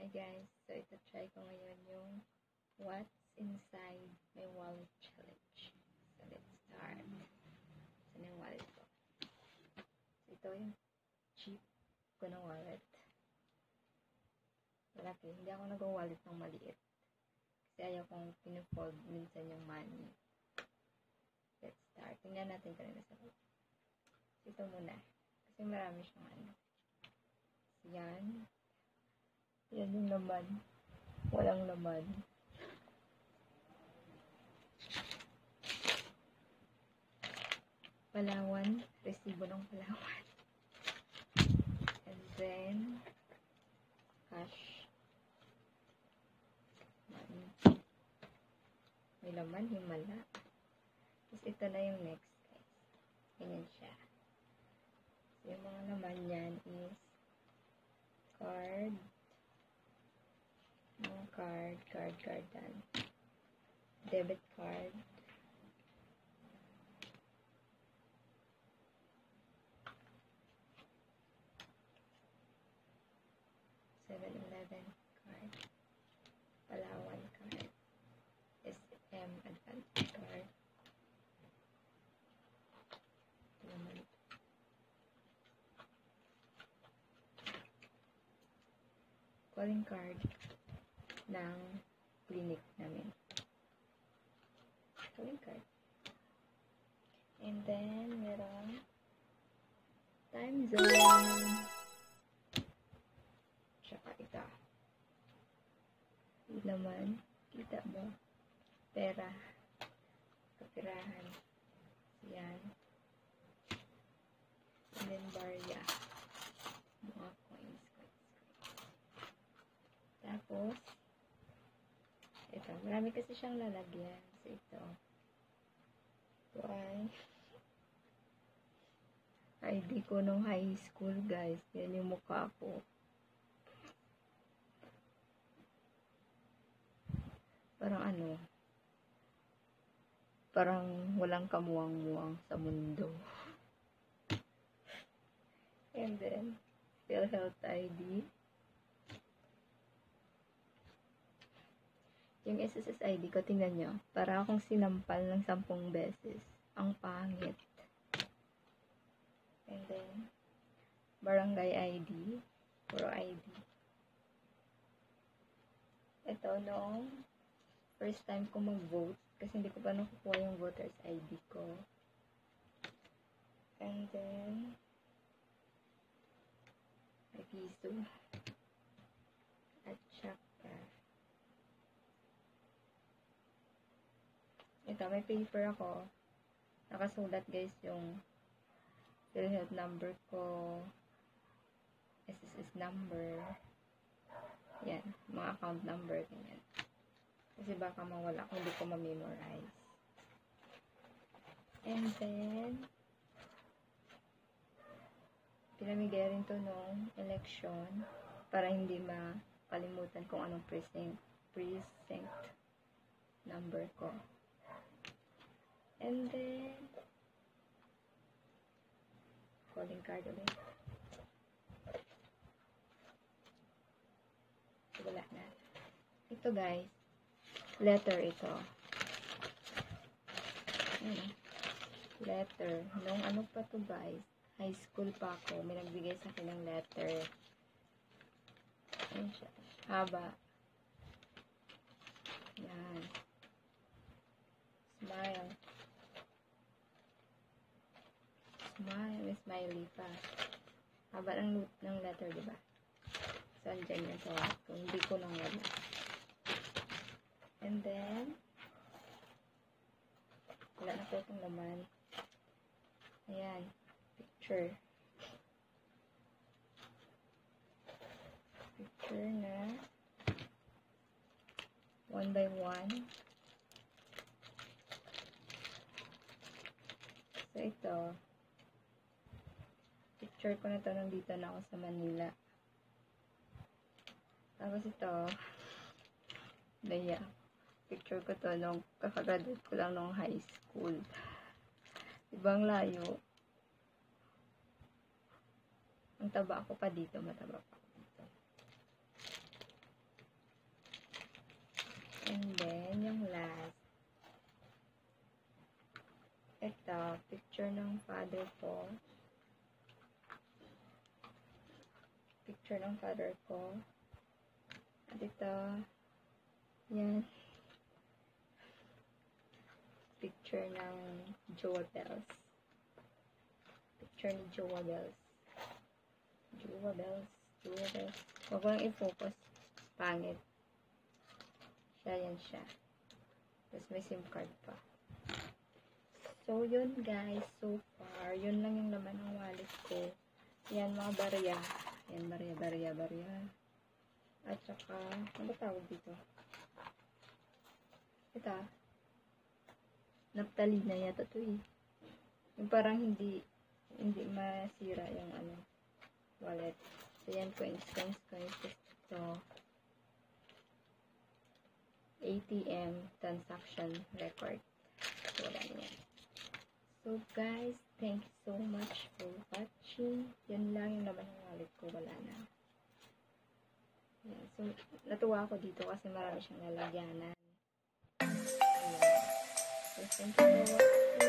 Hi guys, so ito try ko ngayon yung what's inside my wallet challenge. So let's start. Saan yung wallet ko? So ito yung cheap ko na wallet. Malaki, hindi ako nag-wallet ng maliit. Kasi ayaw kong pinifold minsan yung money. Let's start. Tingnan natin ito na sa loob. Ito muna. Kasi marami siyang ano. Yan. Yan yung laman. Walang laman. Palawan. Resibo ng Palawan. And then, cash. Money. May laman, himala. Tapos ito na yung next, guys. Ganyan siya. So, yung mga laman yan is card. Card dan. Debit card. Seven-Eleven card. Palawan card. SM Advance card. Naman. Calling card ng clinic namin. Calling card. And then, merong time zone. Tsaka ito. Yun naman, kita ba? Pera. Kapirahan. Yan. And then, barya. Mga coins. Tapos, ito. Marami kasi siyang lalagyan. So, ito. Ito ay ID ko nung high school, guys. Yan yung mukha ko. Parang ano, parang walang kamuwang-muwang sa mundo. And then, PhilHealth ID. Yung SSSID ko, tingnan nyo. Para akong sinampal ng 10 beses. Ang pangit. And then, barangay ID. Puro ID. Ito, noong first time ko mag-vote. Kasi hindi ko pa nakukuha yung voter's ID ko. And then, may piso. At saka, ito, may paper ako. Nakasulat, guys, yung PhilHealth number ko, SSS number, yan, mga account number, ganyan. Kasi baka mawala kung hindi ko ma-memorize. And then, pinamigay rin to nung election para hindi makalimutan kung anong precinct number ko. And then, calling card ulit. Wala na. Ito, guys. Letter ito. Letter. Nung ano pa to, guys? High school pa ako. May nagbigay sa akin ng letter. Ayan siya. Haba. Yan. Smile. May smiley pa. Haba ng letter, diba? So, andyan yung tawag ko. Hindi ko nang wala. And then, wala na po itong laman. Ayan. Picture. Picture na 1 by 1. So, ito. Picture ko na ito nandito na ako sa Manila. Tapos ito, daya. Picture ko to nung kakagraduate ko lang nung high school. Ibang layo. Ang taba ako pa dito, mataba pa ako dito. father ko. Picture ng father ko. At ito, yan. Picture ng Jowa Bells. Picture ni Jowa Bells. Jowa Bells. Jowa Bells. Huwag ko lang i-focus. Pangit. Siya, yan siya. Tapos may SIM card pa. So, yun guys. So far, yun lang yung laman ng wallet ko. Yan, mga barya. Yan, barya. At saka, ano ba tawag dito? Ito. Naptalina yata to eh. Yung parang hindi masira yung wallet. So, yan, coins. Ito. ATM transaction record. So, wala niya. So, guys, thank you so much for watching. Yan lang yung laman ng wallet ko. Wala na. Yan. So, natuwa ako dito kasi marami siyang lalagyanan. Ayan. So, thank you for watching.